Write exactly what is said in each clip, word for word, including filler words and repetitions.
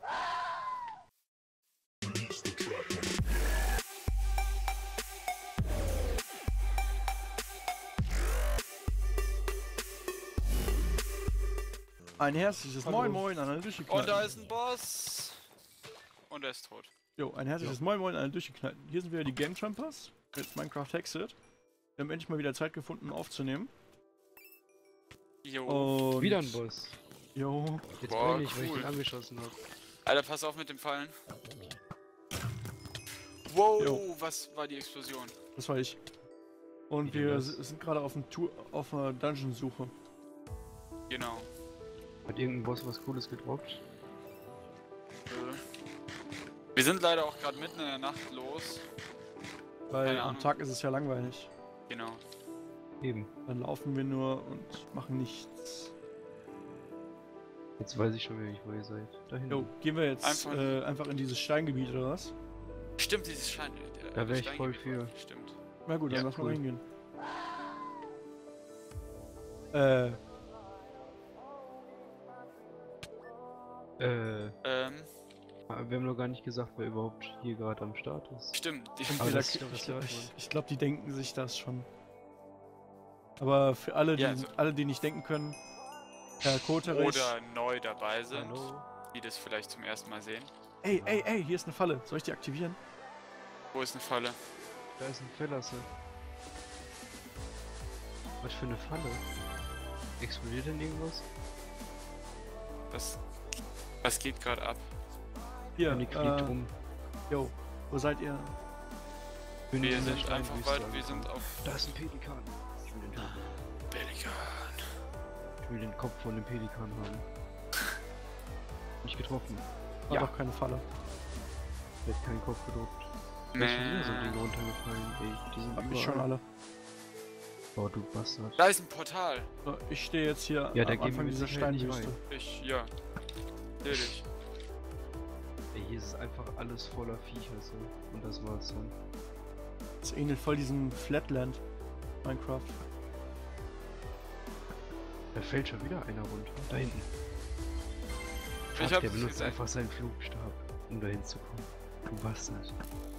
Ein herzliches Hallo. Moin Moin an alle Durchgeknallten. Und da ist ein Boss. Und er ist tot. Jo, ein herzliches Jo. Moin Moin an alle Durchgeknallten. Hier sind wieder die Game Trumpers mit Minecraft Hexed. Wir haben endlich mal wieder Zeit gefunden, um aufzunehmen. Jo. Und Wieder ein Boss. Jo. Jetzt Boah, bin ich, weil ich cool. den angeschossen habe. Alter, pass auf mit dem Fallen. Wow, Jo. was war die Explosion? Das war ich. Und Wie denn wir das? s- sind gerade auf, dem Tour- auf einer Dungeon-Suche. Genau. Hat irgendein Boss was Cooles gedroppt? Äh. Wir sind leider auch gerade mitten in der Nacht los. Weil Keine am Ahnung. Tag ist es ja langweilig. Genau. Eben. Dann laufen wir nur und machen nichts. Jetzt weiß ich schon, wer ich wo ihr seid. Da hinten. Jo, gehen wir jetzt Einfach- äh, einfach in dieses Steingebiet oder was? Stimmt, dieses Stein. der- Da wär ich Stein- voll für. Stimmt. Na gut, dann Ja, lass mal cool. hingehen. Äh, Äh, Ähm, wir haben noch gar nicht gesagt, wer überhaupt hier gerade am Start ist. stimmt. Die, Und Aber wir das- da- das ich, hört ich, man. ich glaube, die denken sich das schon. Aber für alle, die, Ja, also- alle, die nicht denken können, Herr Koterich. oder neu dabei sind, Hallo? die das vielleicht zum ersten Mal sehen. Ey, ey, ey, hier ist eine Falle. Soll ich die aktivieren? Wo ist eine Falle? Da ist ein Verlasse. Was für eine Falle? Explodiert denn irgendwas? Was, was geht gerade ab? Hier, Eine kniet äh, rum. yo, wo seid ihr? Bin Wir in der sind einfach Steinwüste weit, wir sind angekommen. auf Da ist ein Pelikan. Ich will den haben. Pelikan. Ich will den Kopf von dem Pelikan haben. Nicht getroffen. War Ja. doch keine Falle. Der hat keinen Kopf gedruckt. Da ist schon wieder so ein Ding Nee. runtergefallen. Ey, die sind Hab überall. ich schon alle. Oh, du Bastard. Da ist ein Portal. So, ich stehe jetzt hier Ja, da am gehen Anfang wir dieser sicher nicht Steinwüste. rein. Ich, ja. Natürlich. Ey, hier ist einfach alles voller Viecher so. Und das war's dann. Das ähnelt voll diesem Flatland Minecraft. Da fällt schon wieder einer runter. Da hinten. Ich Fuck, hab der es benutzt gesehen. einfach seinen Flugstab, um da hinzukommen. Du Bastard.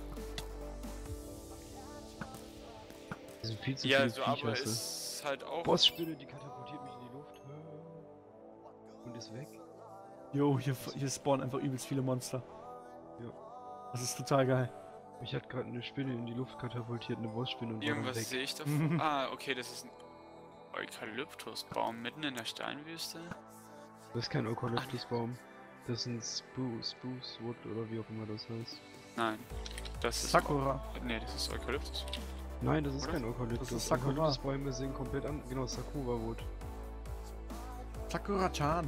Das sind viel zu Ja, viele so aber Viecher. so. ist halt auch. Bossspinne, die katapultiert mich in die Luft. Und ist weg. Jo, hier, hier spawnen einfach übelst viele Monster. Ja. Das ist total geil. Mich hat gerade eine Spinne in die Luft katapultiert, eine Bossspinne und war dann Irgendwas weg. sehe ich davon. Ah, okay, das ist ein Eukalyptusbaum mitten in der Steinwüste. Das ist kein Eukalyptusbaum. Das ist ein Spruce, Spruce Wood oder wie auch immer das heißt. Nein. Das ist. Sakura. Nee, das ist Eukalyptus. Nein, das ist Oder? kein Eukalyptus. Das ist Sakura. Eukalyptusbäume sehen komplett an. Genau, Sakura Wood. Sakura-chan.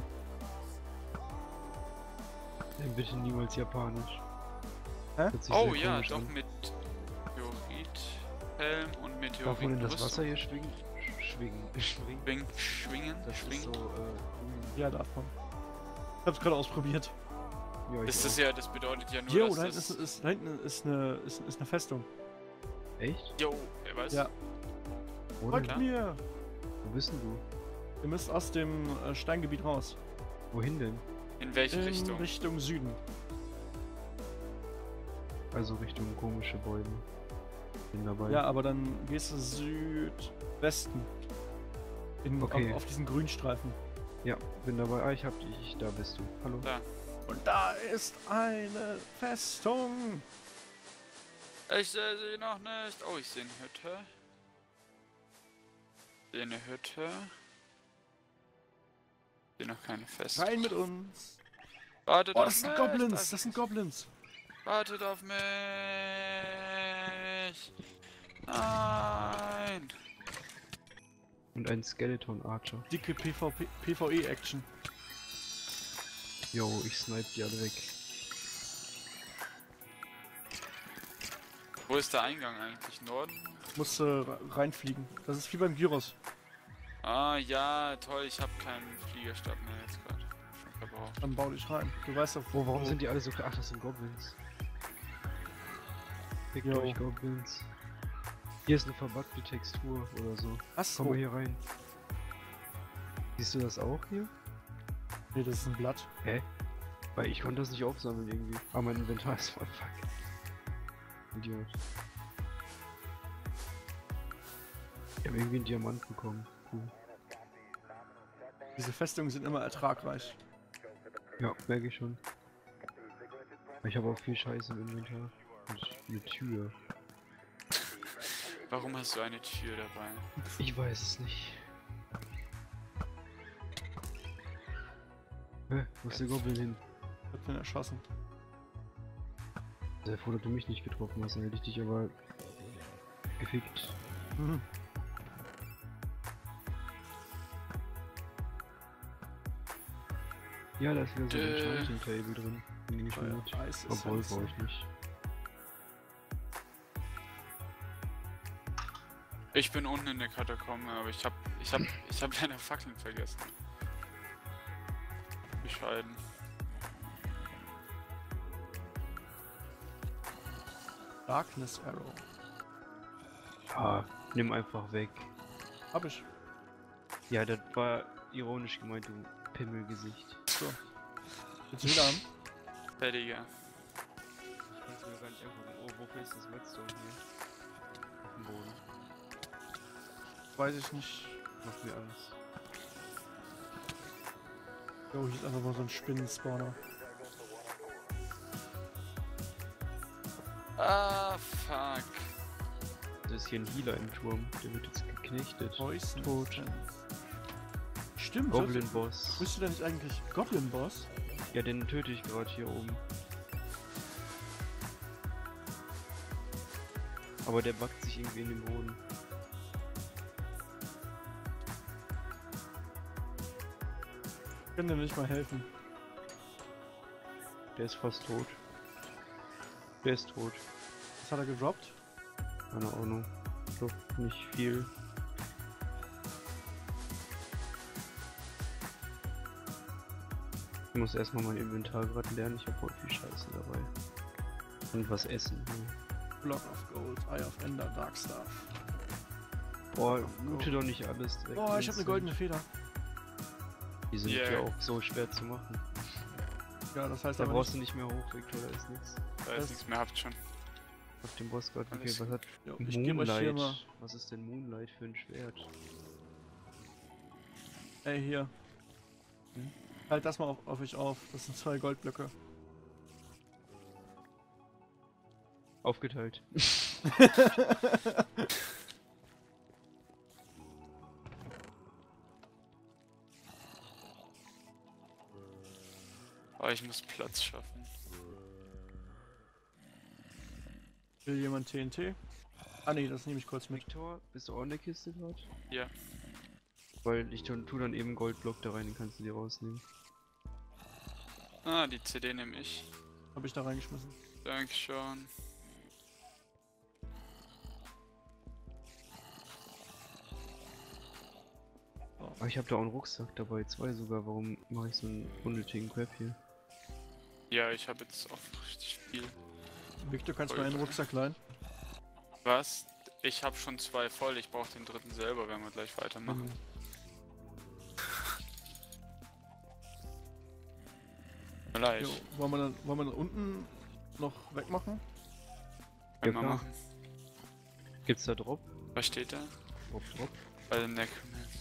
Nein, bitte niemals japanisch. Hä? Hört sich Oh sehr ja, komisch doch an. mit Meteorithelm und Meteorit. Darf man in das Wasser hier schwingen? Schwingen. Schwingen. Schwingen, schwingen, Das schwingen. ist so, äh, Ja, darf man. Ich hab's gerade ausprobiert. ja, ich Das ist auch. ja, das bedeutet ja nur, Jo, dass da hinten das... ist, ist, da hinten ist eine, ist, ist eine Festung. Echt? Jo, wer weiß? Ja. Wo Folgt denn? klar. mir! Wo bist denn du? Ihr müsst aus dem äh, Steingebiet raus. Wohin denn? In welche In Richtung? Richtung Süden. Also Richtung komische Bäume. Bin dabei. Ja, aber dann gehst du Südwesten. In, Okay. auf, auf diesen Grünstreifen. Ja, bin dabei. Ah, ich hab dich. Da bist du. Hallo. Da. Und da ist eine Festung. Ich sehe sie noch nicht. Oh, ich sehe eine Hütte. Ich sehe eine Hütte. Ich sehe noch keine Festung. Rein mit uns. Wartet Oh, auf das sind mich. Goblins. Das sind Goblins. Wartet auf mich. Nein. Und ein Skeleton Archer. Dicke PvP PvE-Action. Yo, ich snipe die alle weg. Wo ist der Eingang eigentlich? Norden? Musst äh, reinfliegen. Das ist wie beim Gyros. Ah ja, toll. Ich habe keinen Fliegerstab mehr jetzt gerade. Schon verbraucht. Dann bau dich rein. Du weißt doch, Oh, warum sind die alle so... Ach, das sind Goblins. Fickt Jo. euch Goblins. Hier ist eine verbuggte Textur oder so. Was? Komm mal hier rein. Siehst du das auch hier? Nee, das ist ein Blatt. Hä? Weil ich konnte das nicht aufsammeln irgendwie. Aber mein Inventar ist voll fuck. Idiot. Ich habe irgendwie einen Diamant bekommen. Cool. Diese Festungen sind immer ertragreich. Ja, merke ich schon. Ich habe auch viel Scheiße im Inventar. Und eine Tür. Warum hast du eine Tür dabei? Ich weiß es nicht. Hä? Wo ist der Goblin hin? Ich hab den erschossen. Sehr froh, dass du mich nicht getroffen hast, dann hätte ich dich aber gefickt. Mhm. Ja, da ist wieder so ein Äh. Enchanting Table drin. Den nehme ich mal mit. Eis ist Obwohl, halt so. brauche ich nicht. Ich bin unten in der Katakombe, aber ich hab, ich hab, ich hab leider Fackeln vergessen. Bescheiden. Darkness Arrow. Ja, nimm einfach weg. Hab ich. Ja, das war ironisch gemeint, du Pimmelgesicht. So. Willst du wieder haben? Fertiger. Ich kann mir gar nicht angucken. Oh, wofür ist das Redstone hier? Auf dem Boden. Weiß ich nicht. Macht mir Angst. Jo, hier ist einfach mal so ein Spinnenspawner. Ah, fuck. Da ist hier ein Healer im Turm. Der wird jetzt geknechtet. Poison Tot. Sense. Stimmt. Goblin Boss. Bist du denn nicht eigentlich Goblin Boss? Ja, den töte ich gerade hier oben. Aber der backt sich irgendwie in den Boden. Ich kann dir nicht mal helfen. Der ist fast tot. Der ist tot. Was hat er gedroppt? Keine Ahnung. Ich glaub nicht viel. Ich muss erstmal mein Inventar gerade lernen. Ich habe voll viel Scheiße dabei. Und was essen. Ja. Block of Gold, Eye of Ender, Darkstaff. Boah, loote doch nicht alles direkt. Oh, ich habe eine instant. goldene Feder. Die sind Yeah. ja auch so schwer zu machen. Ja, das heißt Da aber brauchst nicht... du nicht mehr hoch, Victor, da ist nichts. Da Das- ist nichts mehr, habt schon. Ich hab den Boss gerade Alles gekillt. Was hat Jo, ich gebe euch hier mal... Moonlight? Was ist denn Moonlight für ein Schwert? Ey, hier. Hm? Halt das mal auf, auf euch auf. Das sind zwei Goldblöcke. Aufgeteilt. Aber ich muss Platz schaffen. Will jemand T N T? Ah ne, das nehme ich kurz mit. Victor, bist du auch in der Kiste gerade? Ja. Weil ich tu, tu dann eben einen Goldblock da rein, den kannst du dir rausnehmen. Ah, die C D nehme ich. Hab ich da reingeschmissen. Dankeschön. Aber ich habe da auch einen Rucksack dabei, zwei sogar. Warum mache ich so einen unnötigen Crap hier? Ja, ich habe jetzt auch richtig viel. Victor, kannst du mal einen Rucksack leihen? Was? Ich habe schon zwei voll, ich brauche den dritten selber, wenn wir gleich weitermachen. Mhm. Gleich. Jo, wollen wir dann, wollen wir dann unten noch wegmachen? Können Ja, wir klar. machen. Gibt's da Drop? Was steht da? Drop, Drop. Bei den Necromants.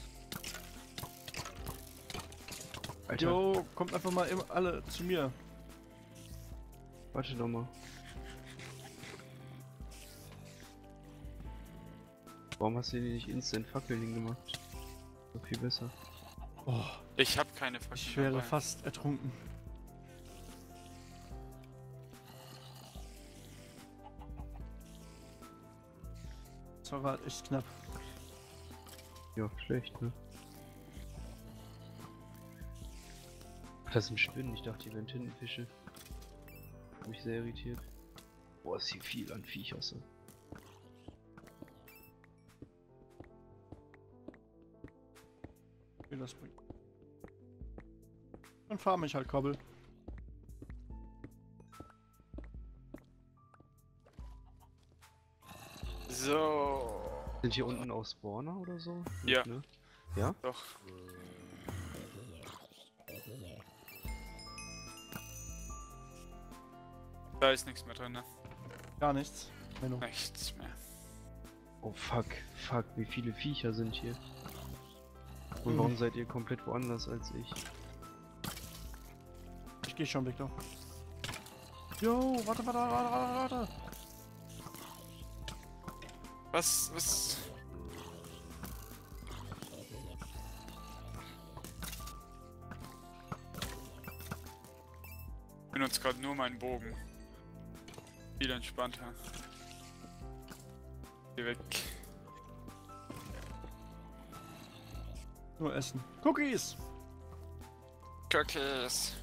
Alter, Jo, kommt einfach mal immer alle zu mir. warte doch mal. Warum hast du die nicht instant Fackeln hingemacht? So viel besser. Oh, Ich habe keine Fackeln ich wäre dabei. fast ertrunken. Das war gerade echt knapp. Ja, schlecht, ne? Ach, das sind Spinnen. Ich dachte, die wären Tintenfische. Hat mich sehr irritiert. Boah, ist hier viel an Viechern. Wie das bringt. Dann fahr mich halt, Kobbel. So. Sind hier unten auch Spawner oder so? Ja. Ne? Ja? Doch. Da ist nichts mehr drin, ne? Gar nichts. Menno. Nichts mehr. Oh fuck, fuck, wie viele Viecher sind hier? Und Mhm. warum seid ihr komplett woanders als ich? Ich geh schon, Victor. Jo, warte, warte, warte, warte, warte. Was, was? Ich benutze gerade nur meinen Bogen. Viel entspannter. Geh weg. Nur essen. Cookies! Cookies.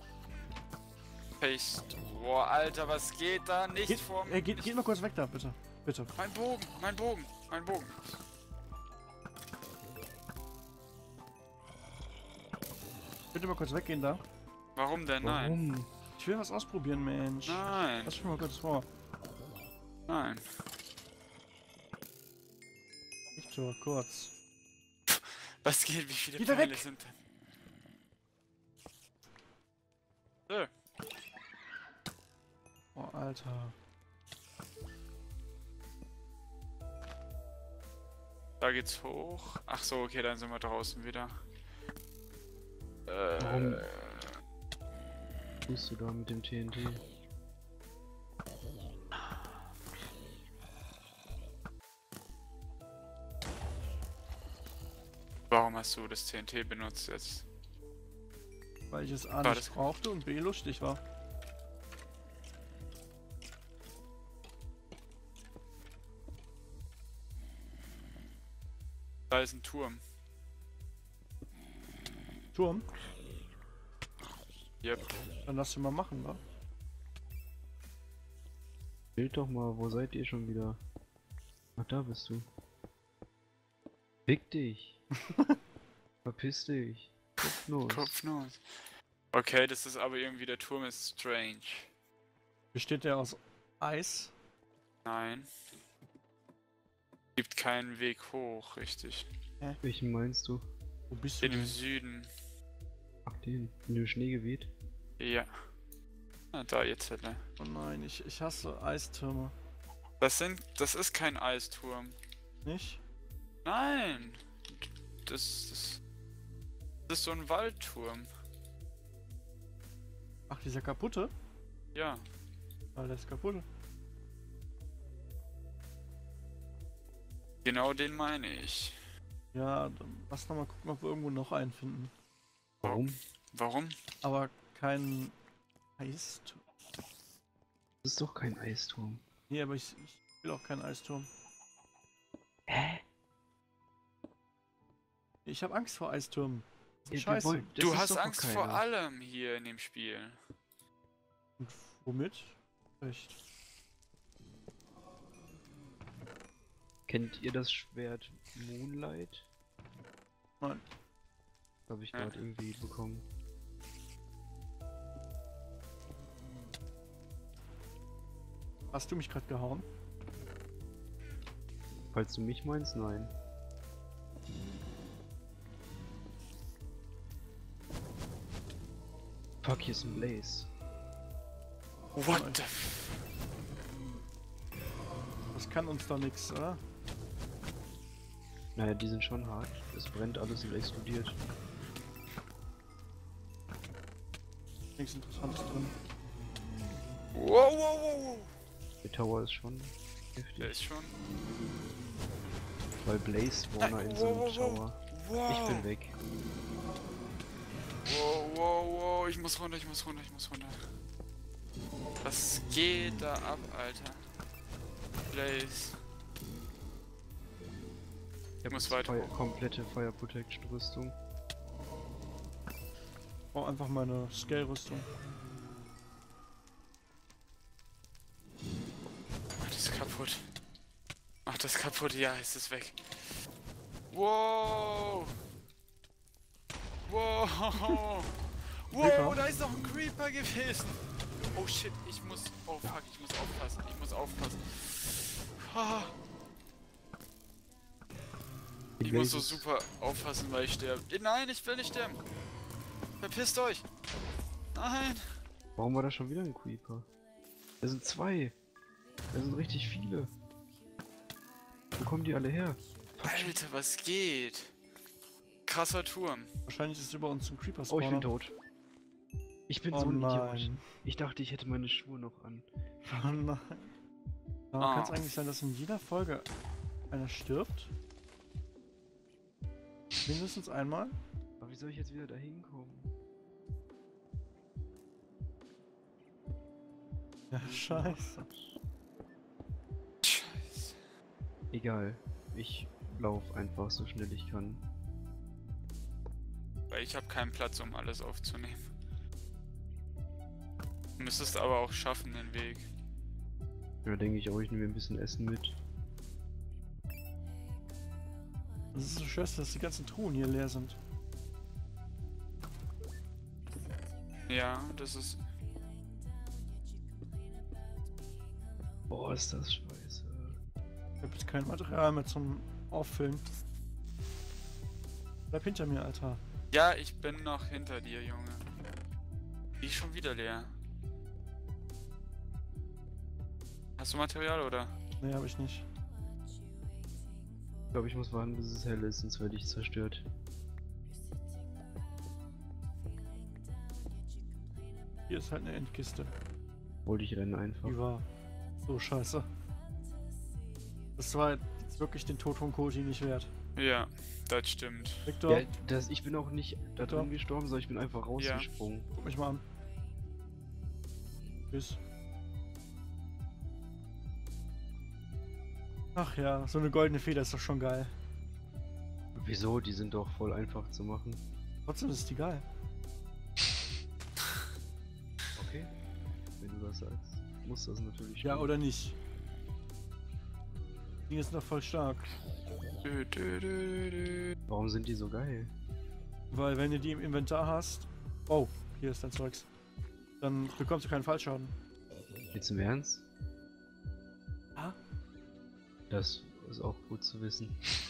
Paste. Boah, Alter, was geht da? Nicht Geht, vor äh, geht, geht mal kurz weg da, bitte. Bitte. Mein Bogen, mein Bogen, mein Bogen. Bitte mal kurz weggehen da. Warum denn? Nein. Warum? Ich will was ausprobieren, Mensch. Nein. Lass mich mal kurz vor. Nein. Victor, kurz. Was geht? Wie viele Wieder Pfeile weg. sind denn? So. Oh, Alter. Da geht's hoch. Ach so, okay, dann sind wir draußen wieder. Äh, Warum? Was tust du da mit dem T N T? Warum hast du das T N T benutzt jetzt? Weil ich es A War nicht das- brauchte und B lustig war. Da ist ein Turm. Turm? Yep. Dann lass ihn mal machen, wa? Bild doch mal, wo seid ihr schon wieder? Ach, da bist du. Fick dich! Verpiss dich! Kopflos! Kopfnuss. Okay, das ist aber irgendwie, der Turm ist strange. Besteht der aus Eis? Nein. Gibt keinen Weg hoch, richtig. Welchen meinst du? Wo bist du Den im denn? Süden. Ach, den. In dem Schnee geweht? Ja. Ah, da jetzt hätte. Oh nein, ich, ich hasse Eistürme. Das sind. Das ist kein Eisturm. Nicht? Nein! Das, das, das ist so ein Waldturm. Ach, dieser kaputte? Ja. Weil der ist kaputt. Genau den meine ich. Ja, dann lass noch mal gucken, ob wir irgendwo noch einen finden. Warum? Warum? Aber kein Eisturm. Das ist doch kein Eisturm. Nee, aber ich, ich will auch keinen Eisturm. Hä? Ich habe Angst vor Eistürmen. Das ist Ja, wir scheiße. wollen- das Du ist hast doch Angst keiner. vor allem hier in dem Spiel. Und womit? Echt? Kennt ihr das Schwert Moonlight? Nein. Habe ich Ja. gerade irgendwie bekommen. Hast du mich gerade gehauen? Falls du mich meinst, nein. Fuck, hier ist ein Blaze. What the f... Das kann uns doch nichts, oder? Naja, die sind schon hart. Es brennt alles und explodiert. Nichts Interessantes drin. Wow, wow, wow, wow. Der Tower ist schon Der heftig. ist schon... Weil Blaze Spawner in so einem Wow, wow, wow. Tower. Wow. Ich bin weg. Wow, wow, wow. Ich muss runter, ich muss runter, ich muss runter. Was geht da ab, Alter? Blaze. Ich muss hab weiter Fire, hoch. komplette Fire Protection Rüstung. Oh, einfach meine Scale-Rüstung. Mach das kaputt. Mach das kaputt, ja, ist es weg. Wow! Wow! Creeper? Wow, da ist noch ein Creeper gewesen! Oh shit, ich muss... Oh fuck, ich muss aufpassen, ich muss aufpassen. Ah, Die ich muss so Blazes- super aufpassen, weil ich sterbe. Eh, Nein, ich will nicht sterben! Verpisst euch! Nein! Warum war da schon wieder ein Creeper? Da sind zwei. Da sind richtig viele. Wo kommen die alle her? Alter, was geht? Krasser Turm. Wahrscheinlich ist es über uns ein Creeper Oh, ich bin Spawner. tot. Ich bin Oh so ein Idiot. nein. Ich dachte, ich hätte meine Schuhe noch an. Oh nein. Aber Ah. kann es eigentlich sein, dass in jeder Folge einer stirbt? Mindestens einmal? Aber wie soll ich jetzt wieder da hinkommen? Ja, scheiße. Scheiße. Egal. Ich lauf einfach so schnell ich kann. Weil ich habe keinen Platz, um alles aufzunehmen. Du müsstest aber auch schaffen, den Weg. Da denke ich auch, ich nehme mir ein bisschen Essen mit. Das ist so scheiße, dass die ganzen Truhen hier leer sind. Ja, das ist... Boah, ist das scheiße. Ich hab jetzt kein Material mehr zum Auffüllen. Bleib hinter mir, Alter. Ja, ich bin noch hinter dir, Junge. Die ist schon wieder leer. Hast du Material, oder? Nee, hab ich nicht. Ich glaube, ich muss warten, bis es hell ist, sonst werde ich zerstört. Hier ist halt eine Endkiste. Wollte ich rennen einfach. Die war so scheiße. Das war jetzt wirklich den Tod von Koji nicht wert. Ja, das stimmt. Victor, Ja, das, ich bin auch nicht da Victor? drin gestorben, sondern ich bin einfach rausgesprungen. guck mich mal an. Tschüss. Ach ja, so eine goldene Feder ist doch schon geil. Wieso? Die sind doch voll einfach zu machen. Trotzdem ist die geil. Okay. Wenn du das sagst, muss das natürlich. Ja, stimmen. oder nicht? Die ist noch voll stark. Dö, dö, dö, dö. Warum sind die so geil? Weil wenn du die im Inventar hast... Oh, hier ist dein Zeugs. Dann bekommst du keinen Fallschaden. Jetzt im Ernst? Ah? Das ist auch gut zu wissen.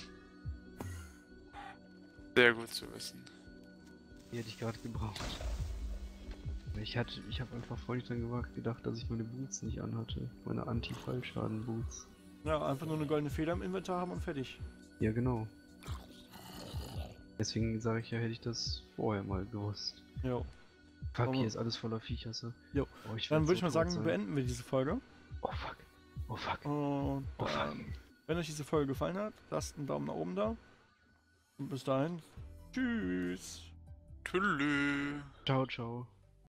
Sehr gut zu wissen. Die hätte ich gerade gebraucht. Ich hatte, ich habe einfach voll nicht dran gewagt gedacht, dass ich meine Boots nicht anhatte. Meine Anti-Fallschaden-Boots. Ja, einfach nur eine goldene Feder im Inventar haben und fertig. Ja, genau. Deswegen sage ich ja, hätte ich das vorher mal gewusst. Jo. Fuck, Aber- hier ist alles voller Viecher. So. Jo. Oh, ich Dann werd würde ich so mal tot sagen, sein. beenden wir diese Folge. Oh fuck. Oh fuck. Und Oh, fuck. ähm, wenn euch diese Folge gefallen hat, lasst einen Daumen nach oben da. Und bis dahin, tschüss. Tschüss. Ciao, ciao.